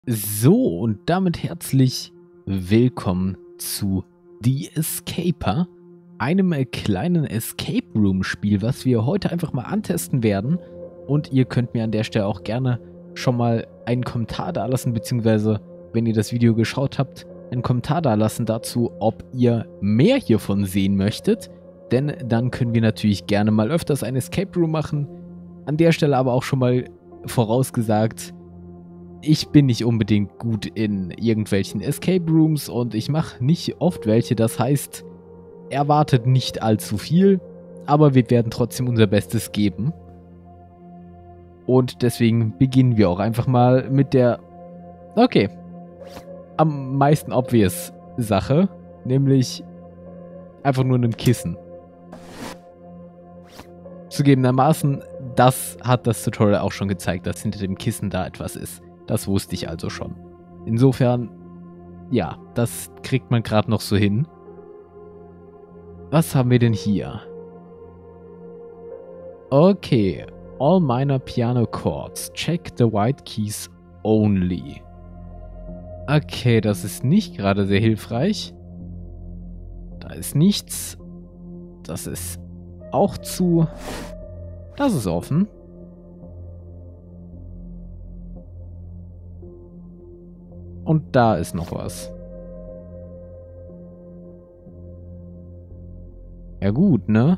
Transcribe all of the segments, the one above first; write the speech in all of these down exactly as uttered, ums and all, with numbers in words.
So, und damit herzlich willkommen zu The Escaper, einem äh, kleinen Escape Room Spiel, was wir heute einfach mal antesten werden. Und ihr könnt mir an der Stelle auch gerne schon mal einen Kommentar dalassen, beziehungsweise, wenn ihr das Video geschaut habt, einen Kommentar dalassen dazu, ob ihr mehr hiervon sehen möchtet. Denn dann können wir natürlich gerne mal öfters ein Escape Room machen. An der Stelle aber auch schon mal vorausgesagt, ich bin nicht unbedingt gut in irgendwelchen Escape Rooms und ich mache nicht oft welche. Das heißt, erwartet nicht allzu viel, aber wir werden trotzdem unser Bestes geben. Und deswegen beginnen wir auch einfach mal mit der, okay, am meisten obvious Sache, nämlich einfach nur einem Kissen. Zugegebenermaßen, das hat das Tutorial auch schon gezeigt, dass hinter dem Kissen da etwas ist. Das wusste ich also schon. Insofern, ja, das kriegt man gerade noch so hin. Was haben wir denn hier? Okay. All minor piano chords. Check the white keys only. Okay, das ist nicht gerade sehr hilfreich. Da ist nichts. Das ist auch zu. Das ist offen. Und da ist noch was. Ja gut, ne?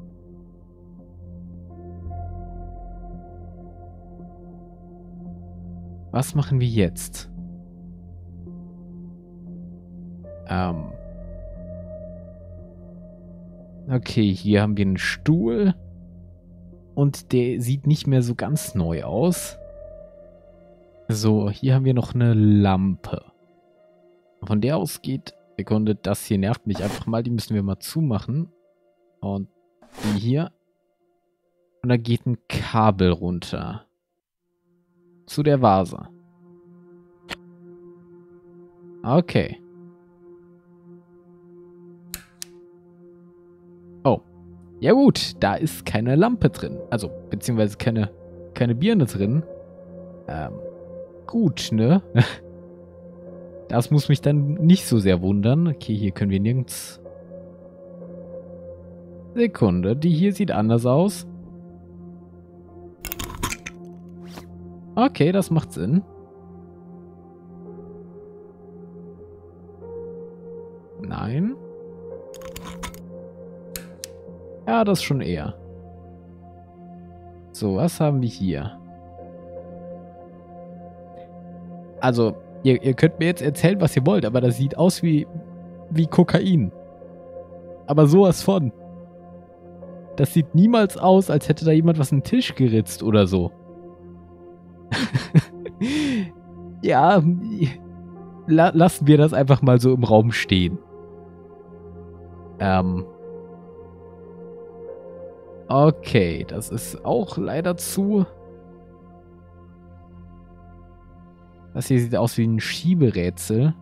Was machen wir jetzt? Ähm. Okay, hier haben wir einen Stuhl. Und der sieht nicht mehr so ganz neu aus. So, hier haben wir noch eine Lampe. Von der aus geht, Sekunde, das hier nervt mich einfach mal. Die müssen wir mal zumachen. Und die hier. Und da geht ein Kabel runter. Zu der Vase. Okay. Oh. Ja gut, da ist keine Lampe drin. Also, beziehungsweise keine, keine Birne drin. Ähm. Gut, ne? Das muss mich dann nicht so sehr wundern. Okay, hier können wir nirgends... Sekunde, die hier sieht anders aus. Okay, das macht Sinn. Nein. Ja, das schon eher. So, was haben wir hier? Also, ihr, ihr könnt mir jetzt erzählen, was ihr wollt, aber das sieht aus wie, wie Kokain. Aber sowas von. Das sieht niemals aus, als hätte da jemand was in den Tisch geritzt oder so. Ja, la lassen wir das einfach mal so im Raum stehen. Ähm. Okay, das ist auch leider zu... Das hier sieht aus wie ein Schieberätsel.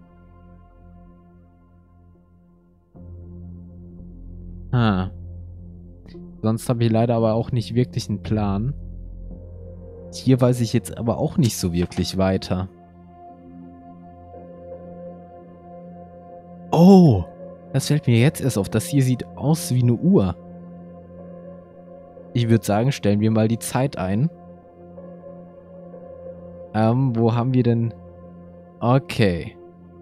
Ah. Sonst habe ich leider aber auch nicht wirklich einen Plan. Hier weiß ich jetzt aber auch nicht so wirklich weiter. Oh! Das fällt mir jetzt erst auf. Das hier sieht aus wie eine Uhr. Ich würde sagen, stellen wir mal die Zeit ein. Ähm, wo haben wir denn... Okay.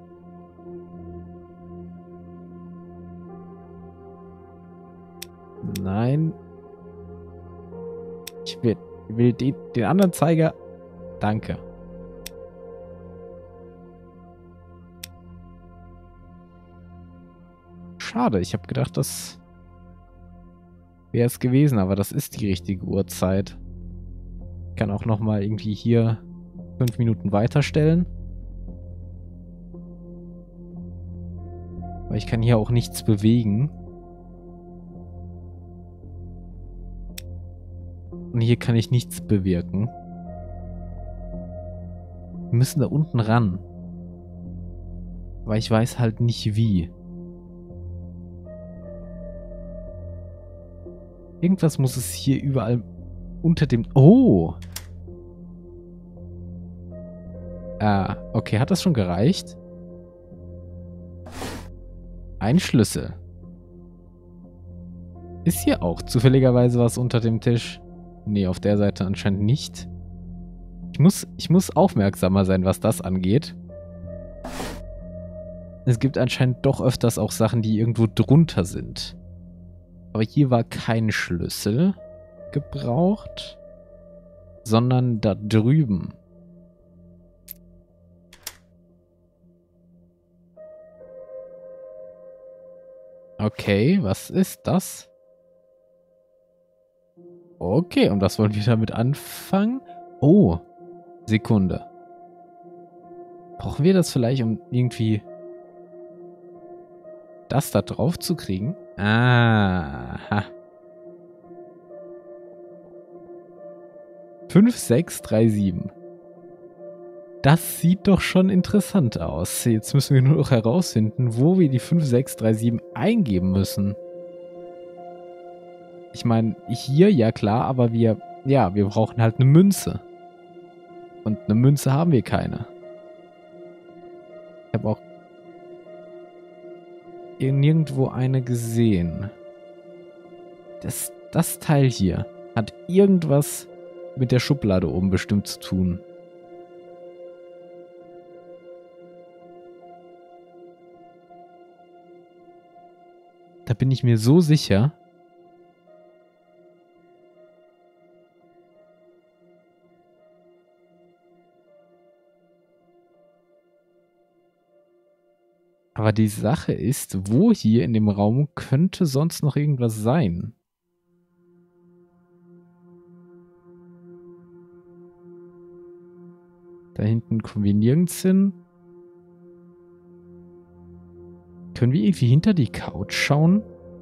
Nein. Ich will, ich will den, den anderen Zeiger... Danke. Schade, ich habe gedacht, das wäre es gewesen, aber das ist die richtige Uhrzeit. Ich kann auch nochmal irgendwie hier fünf Minuten weiterstellen. Weil ich kann hier auch nichts bewegen. Und hier kann ich nichts bewirken. Wir müssen da unten ran. Aber ich weiß halt nicht wie. Irgendwas muss es hier überall unter dem... Oh! Ah, okay, hat das schon gereicht? Ein Schlüssel. Ist hier auch zufälligerweise was unter dem Tisch? Nee, auf der Seite anscheinend nicht. Ich muss, ich muss aufmerksamer sein, was das angeht. Es gibt anscheinend doch öfters auch Sachen, die irgendwo drunter sind. Aber hier war kein Schlüssel gebraucht, sondern da drüben. Okay, was ist das? Okay, und was wollen wir damit anfangen? Oh, Sekunde. Brauchen wir das vielleicht, um irgendwie das da drauf zu kriegen? Aha. fünf, sechs, drei, sieben. Das sieht doch schon interessant aus. Jetzt müssen wir nur noch herausfinden, wo wir die fünf, sechs, drei, sieben eingeben müssen. Ich meine, hier, ja klar, aber wir, ja, wir brauchen halt eine Münze. Und eine Münze haben wir keine. Ich habe auch nirgendwo eine gesehen. Das, das Teil hier hat irgendwas mit der Schublade oben bestimmt zu tun. Da bin ich mir so sicher. Aber die Sache ist, wo hier in dem Raum könnte sonst noch irgendwas sein? Da hinten kommen wir nirgends hin. Können wir irgendwie hinter die Couch schauen?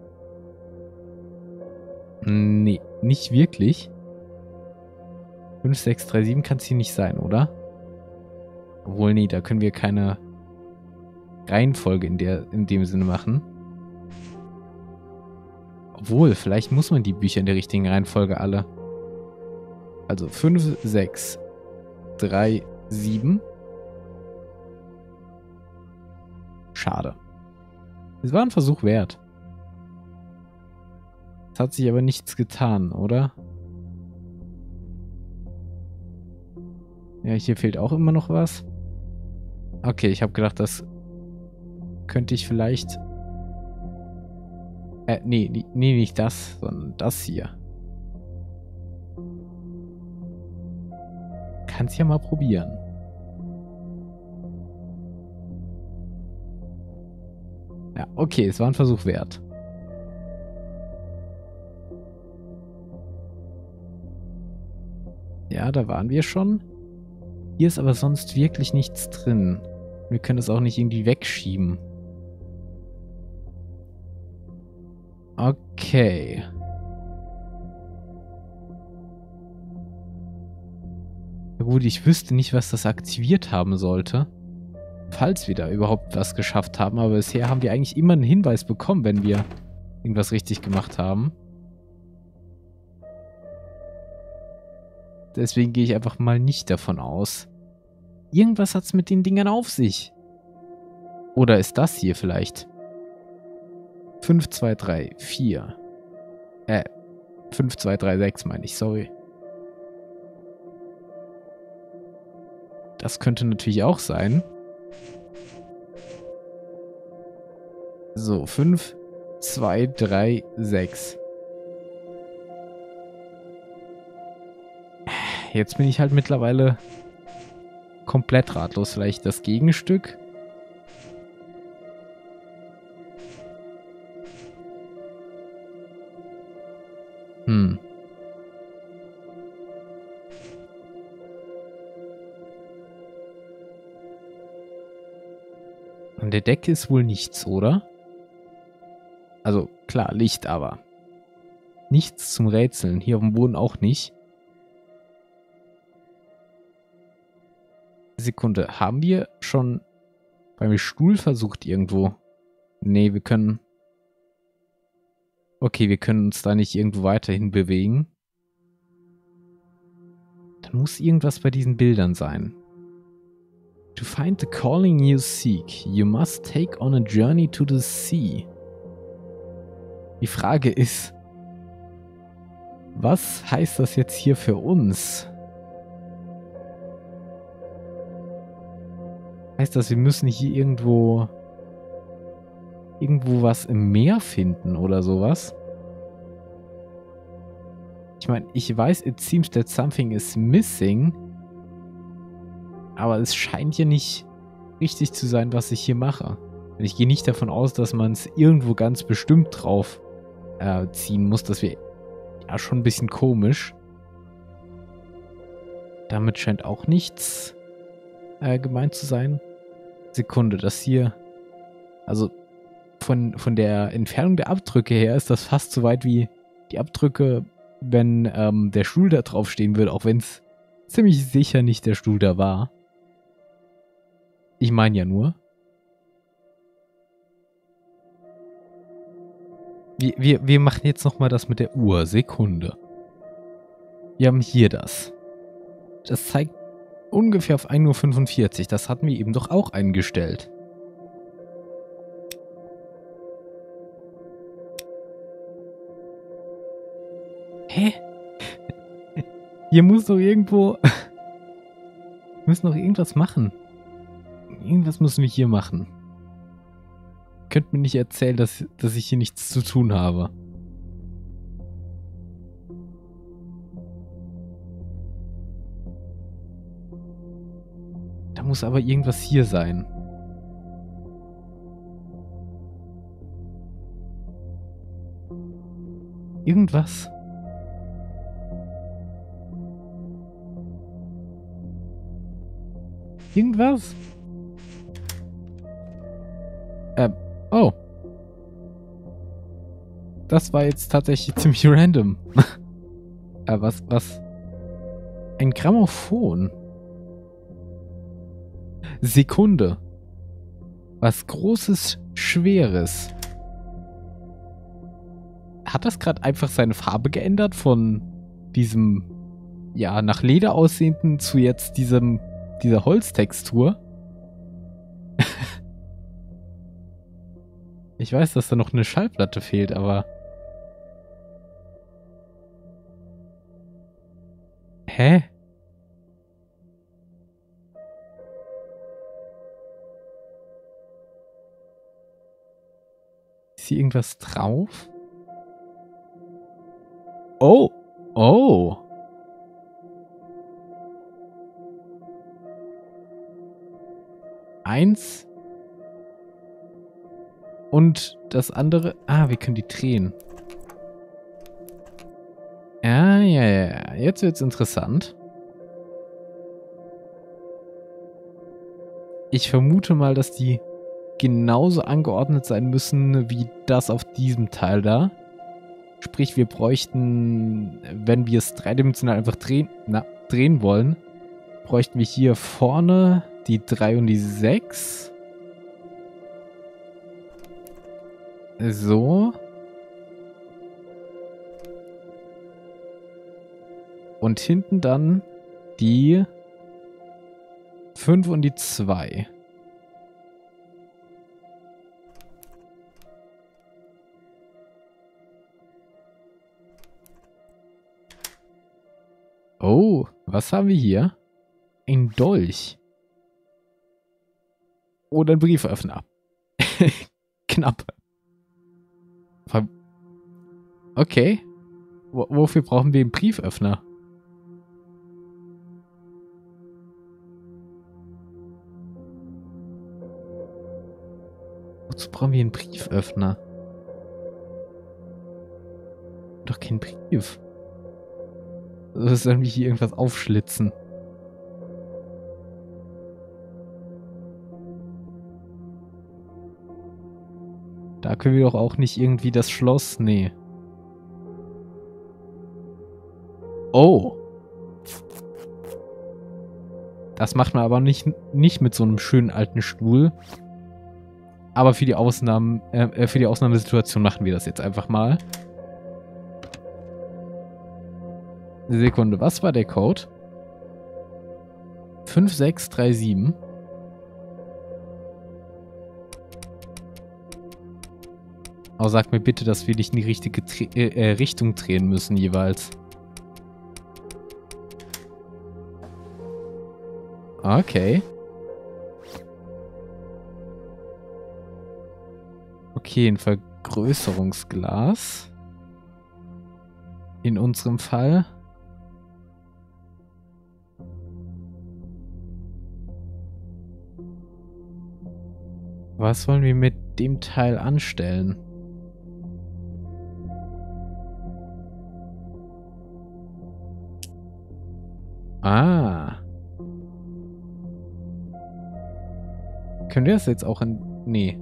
Nee, nicht wirklich. fünf, sechs, drei, sieben kann es hier nicht sein, oder? Obwohl, nee, da können wir keine Reihenfolge in, der, in dem Sinne machen. Obwohl, vielleicht muss man die Bücher in der richtigen Reihenfolge alle. Also fünf, sechs, drei, sieben. Schade. Es war ein Versuch wert. Es hat sich aber nichts getan, oder? Ja, hier fehlt auch immer noch was. Okay, ich habe gedacht, das könnte ich vielleicht... Äh, nee, nee, nee, nicht das, sondern das hier. Kann's ja mal probieren. Ja, okay, es war ein Versuch wert. Ja, da waren wir schon. Hier ist aber sonst wirklich nichts drin. Wir können es auch nicht irgendwie wegschieben. Okay. Ja gut, ich wüsste nicht, was das aktiviert haben sollte. Falls wir da überhaupt was geschafft haben. Aber bisher haben wir eigentlich immer einen Hinweis bekommen, wenn wir irgendwas richtig gemacht haben. Deswegen gehe ich einfach mal nicht davon aus. Irgendwas hat es mit den Dingern auf sich. Oder ist das hier vielleicht? fünf, zwei, drei, vier. Äh, fünf, zwei, drei, sechs meine ich, sorry. Das könnte natürlich auch sein. So, fünf, zwei, drei, sechs. Jetzt bin ich halt mittlerweile komplett ratlos. Vielleicht das Gegenstück. Hm. An der Decke ist wohl nichts, oder? Also, klar, Licht, aber nichts zum Rätseln. Hier auf dem Boden auch nicht. Sekunde, haben wir schon beim Stuhl versucht irgendwo? Nee, wir können... Okay, wir können uns da nicht irgendwo weiterhin bewegen. Dann muss irgendwas bei diesen Bildern sein. To find the calling you seek, you must take on a journey to the sea. Die Frage ist, was heißt das jetzt hier für uns? Heißt das, wir müssen hier irgendwo irgendwo was im Meer finden oder sowas? Ich meine, ich weiß, it seems that something is missing, aber es scheint ja nicht richtig zu sein, was ich hier mache. Ich gehe nicht davon aus, dass man es irgendwo ganz bestimmt drauf äh, ziehen muss. Das wäre ja schon ein bisschen komisch. Damit scheint auch nichts äh, gemeint zu sein. Sekunde, das hier... Also von, von der Entfernung der Abdrücke her ist das fast so weit wie die Abdrücke, wenn ähm, der Stuhl da drauf stehen würde, auch wenn es ziemlich sicher nicht der Stuhl da war. Ich meine ja nur. Wir, wir, wir machen jetzt nochmal das mit der Uhr. Sekunde. Wir haben hier das. Das zeigt ungefähr auf ein Uhr fünfundvierzig. Das hatten wir eben doch auch eingestellt. Hä? Hier muss doch irgendwo... Wir müssen doch irgendwas machen. Irgendwas müssen wir hier machen. Könnt mir nicht erzählen, dass, dass ich hier nichts zu tun habe. Da muss aber irgendwas hier sein. Irgendwas. Irgendwas? Ähm, oh. Das war jetzt tatsächlich ziemlich random. äh, was, was? Ein Grammophon. Sekunde. Was Großes, Schweres. Hat das gerade einfach seine Farbe geändert von diesem, ja, nach Leder aussehenden zu jetzt diesem, dieser Holztextur? Ich weiß, dass da noch eine Schallplatte fehlt, aber... Hä? Ist hier irgendwas drauf? Oh! Oh! Eins... Und das andere... Ah, wir können die drehen. Ja, ja, ja. Jetzt wird's interessant. Ich vermute mal, dass die genauso angeordnet sein müssen wie das auf diesem Teil da. Sprich, wir bräuchten, wenn wir es dreidimensional einfach drehen, na, drehen wollen, bräuchten wir hier vorne die drei und die sechs. So. Und hinten dann die fünf und die zwei. Oh, was haben wir hier? Ein Dolch. Oder ein Brieföffner. Knapp. Okay. W- wofür brauchen wir einen Brieföffner? Wozu brauchen wir einen Brieföffner? Doch kein Brief. Also sollen wir hier irgendwas aufschlitzen? Da können wir doch auch nicht irgendwie das Schloss... Nee. Oh. Das macht man aber nicht, nicht mit so einem schönen alten Stuhl. Aber für die Ausnahmen, äh, für die Ausnahmesituation machen wir das jetzt einfach mal. Sekunde, was war der Code? fünf sechs drei sieben. Aber sag mir bitte, dass wir nicht in die richtige Dre äh, Richtung drehen müssen jeweils. Okay. Okay, ein Vergrößerungsglas. In unserem Fall. Was wollen wir mit dem Teil anstellen? Ah. Können wir das jetzt auch in... Nee.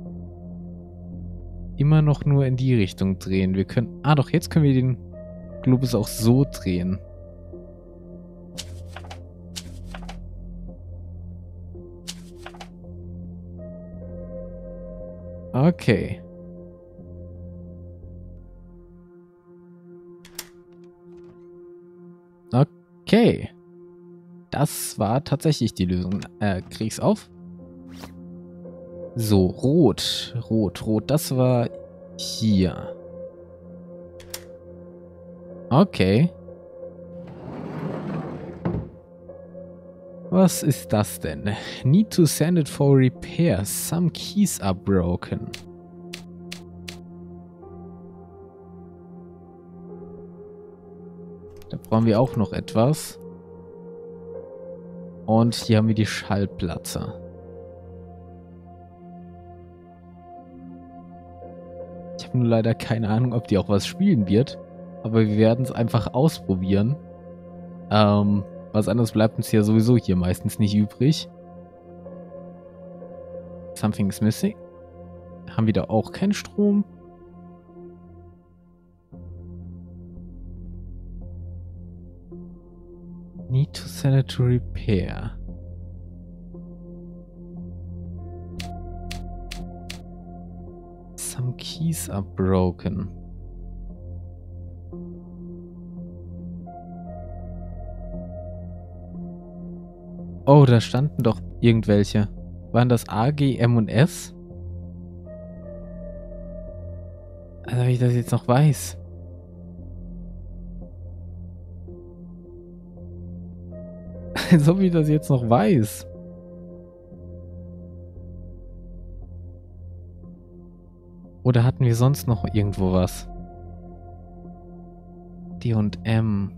Immer noch nur in die Richtung drehen. Wir können... Ah, doch, jetzt können wir den Globus auch so drehen. Okay. Okay. Das war tatsächlich die Lösung. Äh, krieg ich's auf? So, rot. Rot, rot. Das war hier. Okay. Was ist das denn? Need to send it for repair. Some keys are broken. Da brauchen wir auch noch etwas. Und hier haben wir die Schallplatte. Ich habe nur leider keine Ahnung, ob die auch was spielen wird. Aber wir werden es einfach ausprobieren. Ähm, was anderes bleibt uns ja sowieso hier meistens nicht übrig. Something is missing. Haben wir da auch keinen Strom? Need to send it to repair. Some keys are broken. Oh, da standen doch irgendwelche. Waren das A, G, M und S? Also, wenn ich das jetzt noch weiß. Als ob ich das jetzt noch weiß. Oder hatten wir sonst noch irgendwo was? D und M.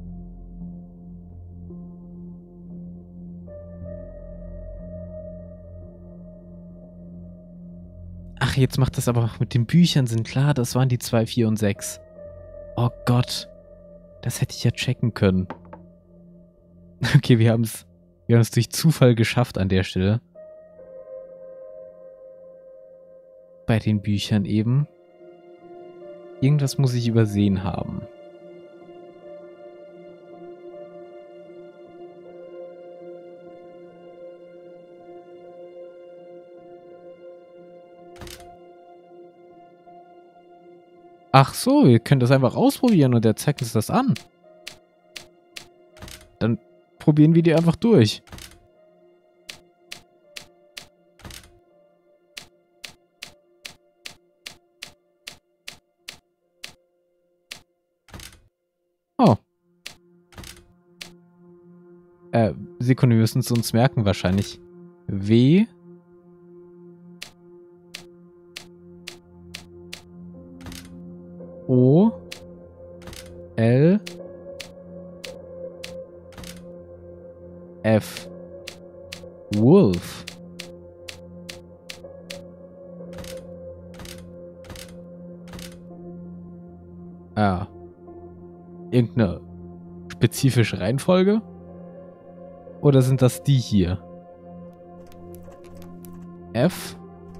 Ach, jetzt macht das aber mit den Büchern Sinn. Klar, das waren die zwei, vier und sechs. Oh Gott. Das hätte ich ja checken können. Okay, wir haben es wir haben es durch Zufall geschafft an der Stelle. Bei den Büchern eben. Irgendwas muss ich übersehen haben. Ach so, wir können das einfach ausprobieren und er zeigt uns das an. Dann probieren wir die einfach durch. Oh. Äh, Sekunde, wir müssen es uns merken wahrscheinlich. W. O. L. F. Wolf. Ah. Irgendeine spezifische Reihenfolge? Oder sind das die hier? F.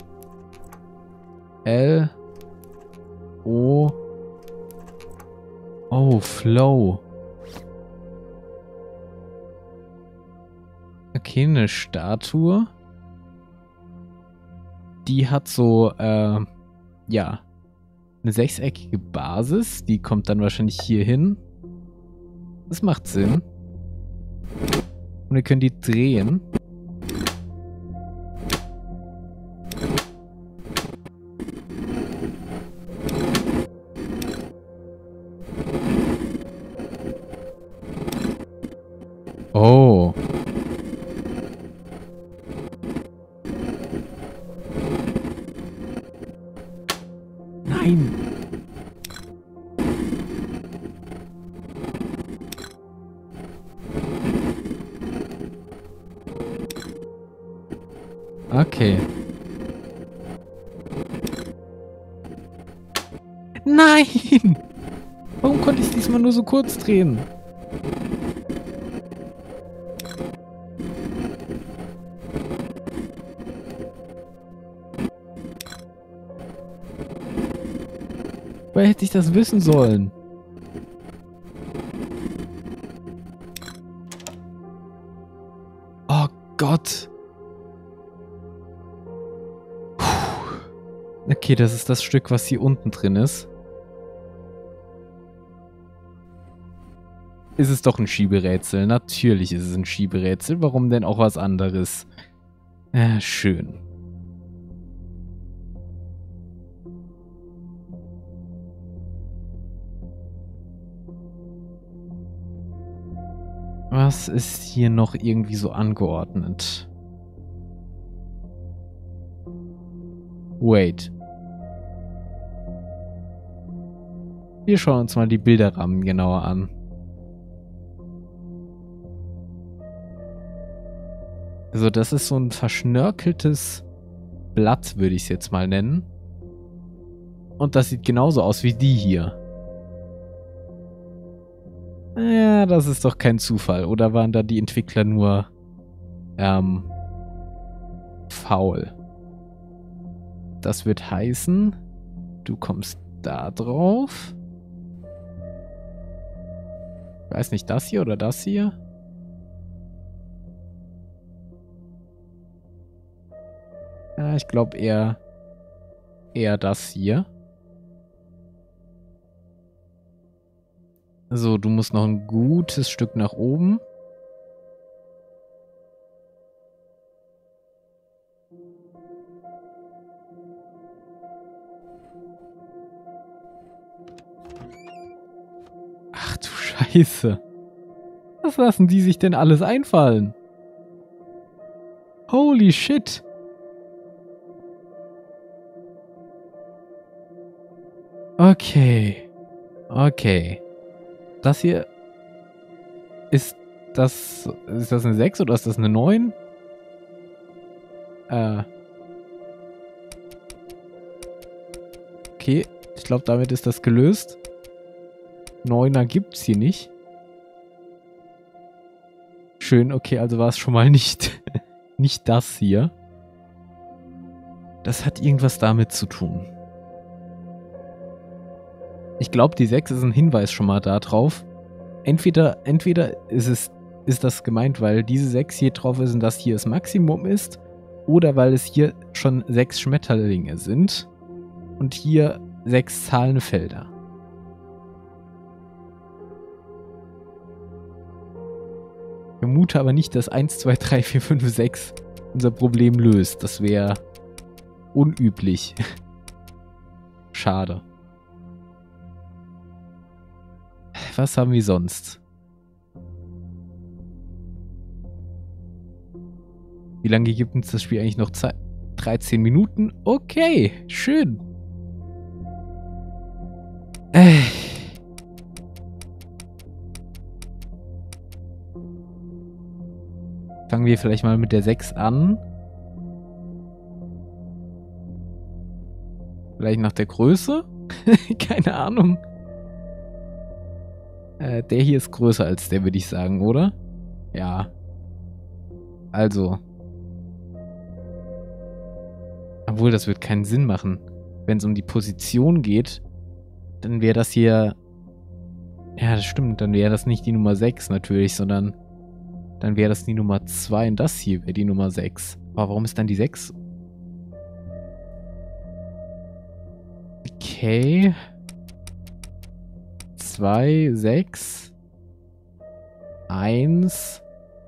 L. O. Oh, Flow. Okay, eine Statue. Die hat so, äh, ja, eine sechseckige Basis. Die kommt dann wahrscheinlich hier hin. Das macht Sinn. Und wir können die drehen. Nein! Okay. Nein! Warum konnte ich es diesmal nur so kurz drehen? Woher hätte ich das wissen sollen? Oh Gott. Puh. Okay, das ist das Stück, was hier unten drin ist. Ist es doch ein Schieberätsel. Natürlich ist es ein Schieberätsel. Warum denn auch was anderes? Ja, schön. Was ist hier noch irgendwie so angeordnet? Wait. Wir schauen uns mal die Bilderrahmen genauer an. Also das ist so ein verschnörkeltes Blatt, würde ich es jetzt mal nennen. Und das sieht genauso aus wie die hier. Ja, das ist doch kein Zufall. Oder waren da die Entwickler nur ähm, faul? Das wird heißen, du kommst da drauf. Ich weiß nicht, das hier oder das hier? Ja, ich glaube eher, eher das hier. So, du musst noch ein gutes Stück nach oben. Ach du Scheiße. Was lassen die sich denn alles einfallen? Holy shit. Okay. Okay. Das hier ist das, ist das eine sechs oder ist das eine neun? Äh. Okay, ich glaube, damit ist das gelöst. Neuner gibt's hier nicht. Schön, okay, also war es schon mal nicht, nicht das hier. Das hat irgendwas damit zu tun. Ich glaube, die sechs ist ein Hinweis schon mal da drauf. Entweder, entweder ist es, ist das gemeint, weil diese sechs hier drauf ist und das hier das Maximum ist, oder weil es hier schon sechs Schmetterlinge sind und hier sechs Zahlenfelder. Ich vermute aber nicht, dass eins, zwei, drei, vier, fünf, sechs unser Problem löst. Das wäre unüblich. Schade. Was haben wir sonst? Wie lange gibt uns das Spiel eigentlich noch Zeit? dreizehn Minuten? Okay, schön. Äh. Fangen wir vielleicht mal mit der sechs an. Vielleicht nach der Größe? Keine Ahnung. Äh, der hier ist größer als der, würde ich sagen, oder? Ja. Also. Obwohl, das wird keinen Sinn machen. Wenn es um die Position geht, dann wäre das hier... Ja, das stimmt. Dann wäre das nicht die Nummer sechs natürlich, sondern dann wäre das die Nummer zwei und das hier wäre die Nummer sechs. Aber warum ist dann die sechs? Okay. zwei, sechs, eins,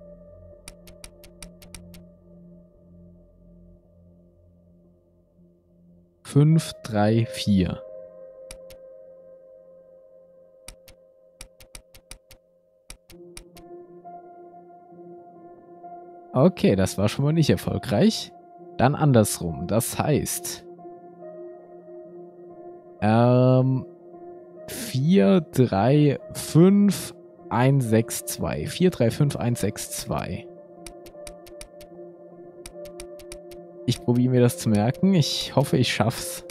fünf, drei, vier. Okay, das war schon mal nicht erfolgreich. Dann andersrum. Das heißt... Ähm, vier, drei, fünf, eins, sechs, zwei. vier, drei, fünf, eins, sechs, zwei. Ich probiere mir das zu merken. Ich hoffe, ich schaff's.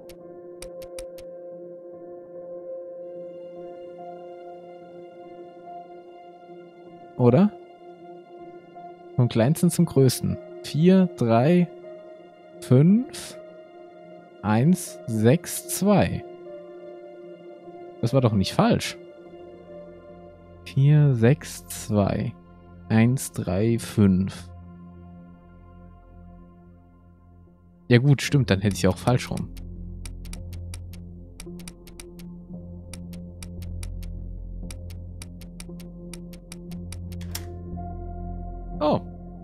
Oder? Vom kleinsten zum größten. vier, drei, fünf, eins, sechs, zwei. Das war doch nicht falsch. vier, sechs, zwei. eins, drei, fünf. Ja gut, stimmt, dann hätte ich auch falsch rum. Oh.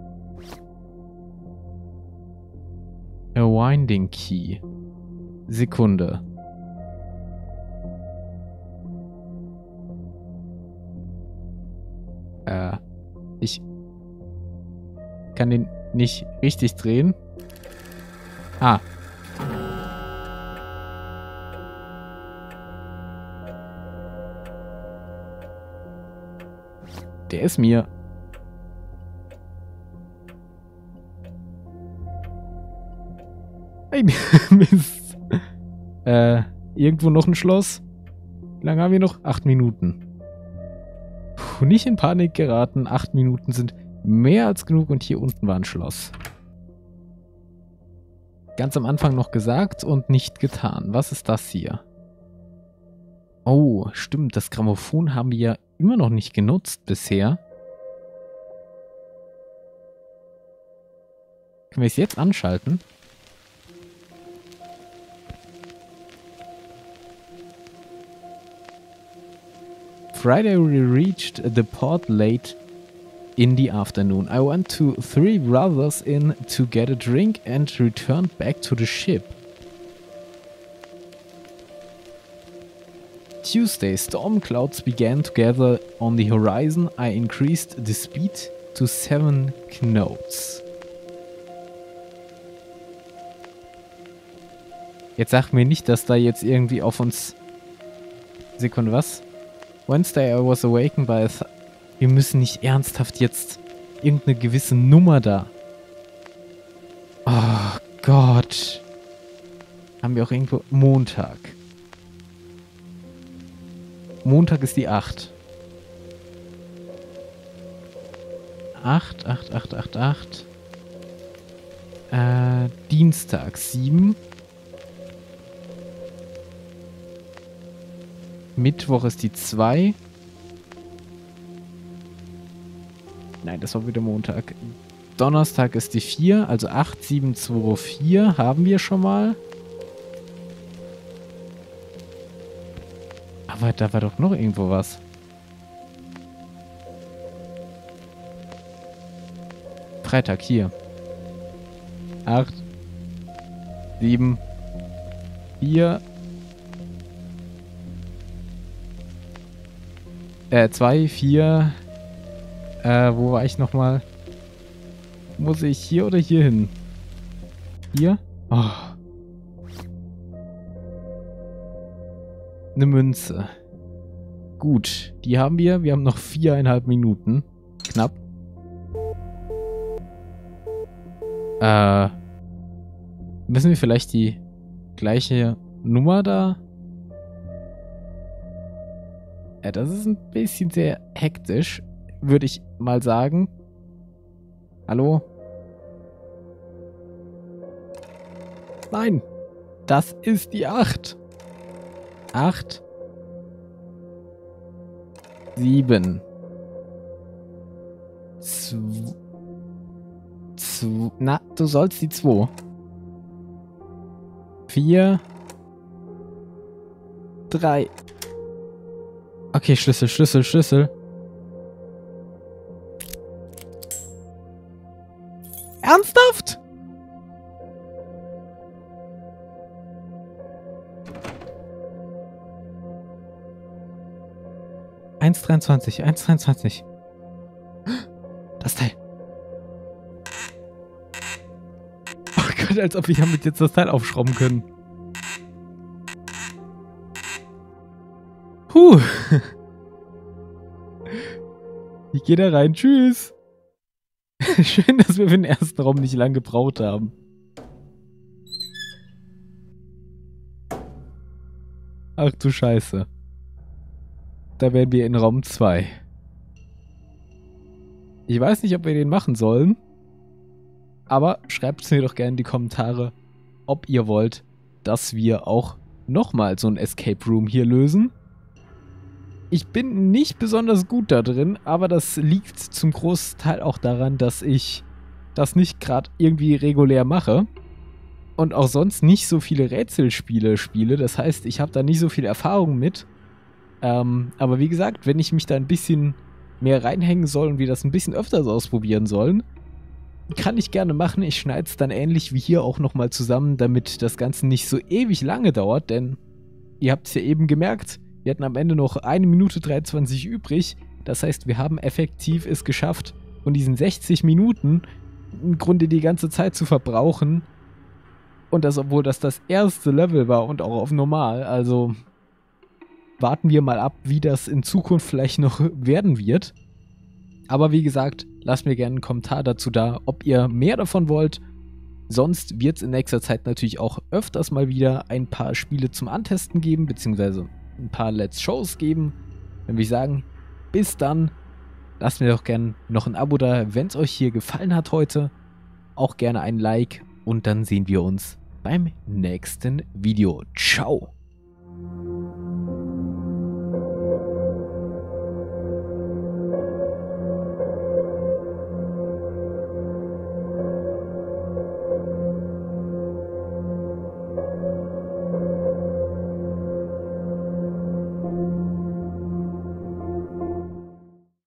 A Winding Key. Sekunde. Äh, ich kann den nicht richtig drehen. Ah. Der ist mir... Hey, Mist. Äh, irgendwo noch ein Schloss? Wie lange haben wir noch? Acht Minuten. Puh, nicht in Panik geraten. Acht Minuten sind mehr als genug und hier unten war ein Schloss. Ganz am Anfang noch gesagt und nicht getan. Was ist das hier? Oh, stimmt. Das Grammophon haben wir ja immer noch nicht genutzt bisher. Können wir es jetzt anschalten? Friday we reached the port late in the afternoon. I went to Three Brothers Inn to get a drink and returned back to the ship. Tuesday, storm clouds began to gather on the horizon. I increased the speed to seven knots. Jetzt sag mir nicht, dass da jetzt irgendwie auf uns... Sekunde, was? Wednesday I was awakened by a... Th Wir müssen nicht ernsthaft jetzt irgendeine gewisse Nummer da. Oh Gott. Haben wir auch irgendwo... Montag. Montag ist die acht. acht, acht, acht, acht, acht. Äh, Dienstag sieben. Mittwoch ist die zwei. Nein, das war wieder Montag. Donnerstag ist die vier, also acht, sieben, zwei, vier haben wir schon mal. Aber da war doch noch irgendwo was. Freitag, hier. acht, sieben, vier, äh, zwei, vier, äh, wo war ich nochmal? Muss ich hier oder hier hin? Hier? Oh. Eine Münze. Gut, die haben wir. Wir haben noch viereinhalb Minuten. Knapp. Äh, müssen wir vielleicht die gleiche Nummer da? Ja, das ist ein bisschen sehr hektisch, würde ich mal sagen. Hallo? Nein, das ist die acht. acht. sieben. zwei. Na, du sollst die zwei. vier. drei. Okay, Schlüssel, Schlüssel, Schlüssel. Ernsthaft? eins dreiundzwanzig, eins dreiundzwanzig. Das Teil. Oh Gott, als ob wir damit jetzt das Teil aufschrauben können. Huh. Ich gehe da rein. Tschüss. Schön, dass wir für den ersten Raum nicht lang gebraucht haben. Ach du Scheiße. Da wären wir in Raum zwei. Ich weiß nicht, ob wir den machen sollen. Aber schreibt es mir doch gerne in die Kommentare, ob ihr wollt, dass wir auch nochmal so ein Escape Room hier lösen. Ich bin nicht besonders gut da drin, aber das liegt zum Großteil auch daran, dass ich das nicht gerade irgendwie regulär mache und auch sonst nicht so viele Rätselspiele spiele. Das heißt, ich habe da nicht so viel Erfahrung mit. Ähm, aber wie gesagt, wenn ich mich da ein bisschen mehr reinhängen soll und wir das ein bisschen öfters ausprobieren sollen, kann ich gerne machen. Ich schneide es dann ähnlich wie hier auch nochmal zusammen, damit das Ganze nicht so ewig lange dauert, denn ihr habt es ja eben gemerkt, wir hatten am Ende noch eine Minute dreiundzwanzig übrig. Das heißt, wir haben effektiv es geschafft, von diesen sechzig Minuten im Grunde die ganze Zeit zu verbrauchen. Und das, obwohl das das erste Level war und auch auf normal. Also warten wir mal ab, wie das in Zukunft vielleicht noch werden wird. Aber wie gesagt, lasst mir gerne einen Kommentar dazu da, ob ihr mehr davon wollt. Sonst wird es in nächster Zeit natürlich auch öfters mal wieder ein paar Spiele zum Antesten geben, beziehungsweise ein paar Let's Shows geben. Dann würde ich sagen, bis dann. Lasst mir doch gerne noch ein Abo da, wenn es euch hier gefallen hat heute. Auch gerne ein Like und dann sehen wir uns beim nächsten Video. Ciao!